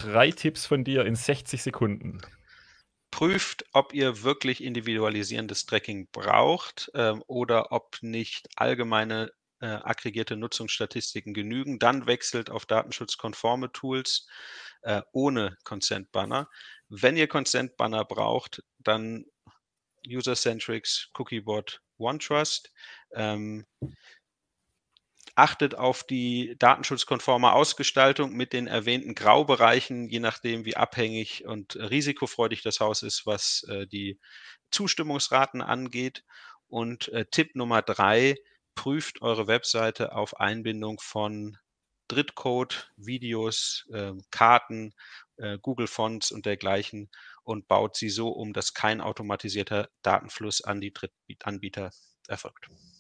3 Tipps von dir in 60 Sekunden. Prüft, ob ihr wirklich individualisierendes Tracking braucht, oder ob nicht allgemeine, aggregierte Nutzungsstatistiken genügen. Dann wechselt auf datenschutzkonforme Tools, ohne Consent Banner. Wenn ihr Consent Banner braucht, dann User-Centrics, Cookiebot, OneTrust. Achtet auf die datenschutzkonforme Ausgestaltung mit den erwähnten Graubereichen, je nachdem, wie abhängig und risikofreudig das Haus ist, was die Zustimmungsraten angeht. Und Tipp Nummer 3: Prüft eure Webseite auf Einbindung von Drittcode, Videos, Karten, Google Fonts und dergleichen und baut sie so um, dass kein automatisierter Datenfluss an die Drittanbieter erfolgt.